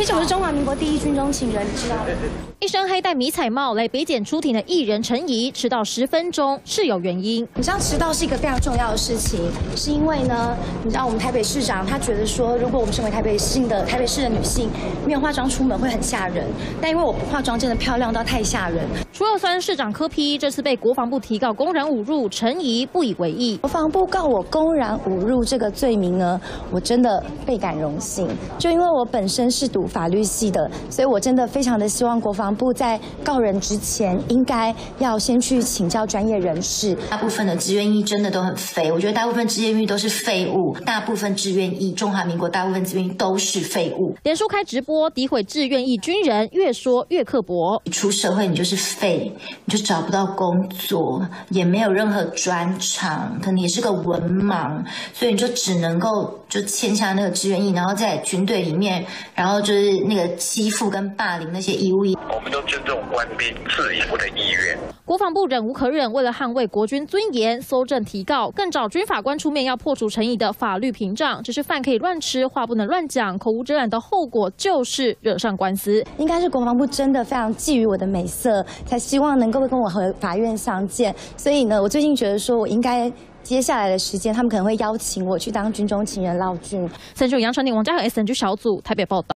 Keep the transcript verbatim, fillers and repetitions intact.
毕竟我是中华民国第一军中情人，你知道吗？ 一身黑戴迷彩帽来北检出庭的艺人陈怡，迟到十分钟是有原因。 你知道迟到是一个非常重要的事情，是因为呢，你知道我们台北市长他觉得说，如果我们身为台北市的台北市的女性，没有化妆出门会很吓人，但因为我不化妆真的漂亮到太吓人。 除二酸市长柯 P 这次被国防部提告公然侮辱，陈怡不以为意。 国防部告我公然侮辱这个罪名呢，我真的倍感荣幸。就因为我本身是读法律系的，所以我真的非常的希望国防部在告人之前，应该要先去请教专业人士。 大部分的志愿役真的都很废，我觉得大部分志愿役都是废物，大部分志愿役，中华民国大部分志愿役都是废物。 脸书开直播诋毁志愿役军人，越说越刻薄。 你出社会你就是废，你就找不到工作，也没有任何专长，可能也是个文盲，所以你就只能够就签下那个志愿役，然后在军队里面，然后就是那个欺负跟霸凌那些义务役。 我们都尊重官兵自由的意愿。 国防部忍无可忍，为了捍卫国军尊严，搜证提告，更找军法官出面要破除陈怡的法律屏障。只是饭可以乱吃，话不能乱讲，口无遮拦的后果就是惹上官司。 应该是国防部真的非常觊觎我的美色，才希望能够跟我和法院相见。所以呢，我最近觉得说我应该接下来的时间，他们可能会邀请我去当军中情人闹剧。 三九杨丞琳、王家和 S N G 小组台北报道。